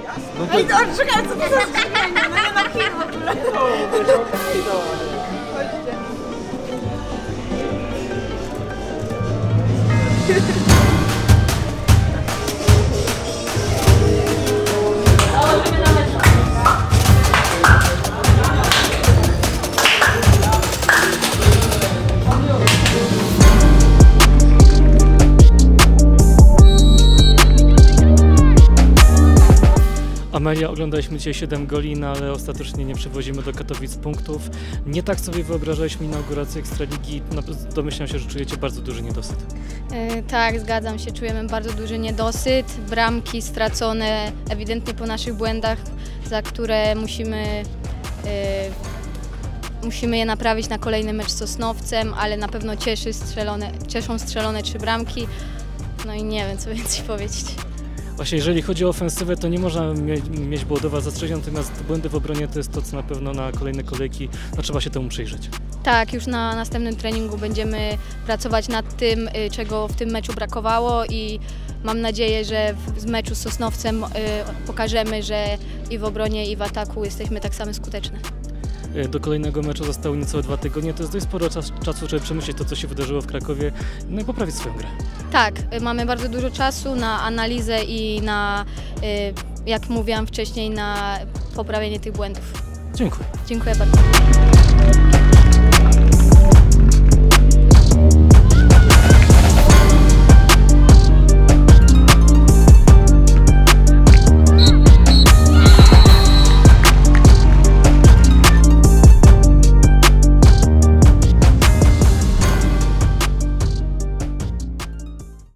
Ej, to czekaj, co to za skrzynienie? No nie na kij w ogóle. Amelia, oglądaliśmy dzisiaj 7 goli, no ale ostatecznie nie przewozimy do Katowic punktów. Nie tak sobie wyobrażaliśmy inaugurację Ekstraligi. No, domyślam się, że czujecie bardzo duży niedosyt. Tak, zgadzam się, czujemy bardzo duży niedosyt. Bramki stracone ewidentnie po naszych błędach, za które musimy je naprawić na kolejny mecz z Sosnowcem, ale na pewno cieszą strzelone 3 bramki. No i nie wiem, co więcej powiedzieć. Właśnie jeżeli chodzi o ofensywę, to nie można mieć Bołodowa zastrzeżeń, natomiast błędy w obronie to jest to, co na pewno na kolejne kolejki trzeba się temu przyjrzeć. Tak, już na następnym treningu będziemy pracować nad tym, czego w tym meczu brakowało i mam nadzieję, że w meczu z Sosnowcem pokażemy, że i w obronie, i w ataku jesteśmy tak samo skuteczni. Do kolejnego meczu zostało niecałe 2 tygodnie, to jest dość sporo czasu, żeby przemyśleć to, co się wydarzyło w Krakowie, no i poprawić swoją grę. Tak, mamy bardzo dużo czasu na analizę i na, jak mówiłam wcześniej, na poprawienie tych błędów. Dziękuję. Dziękuję bardzo.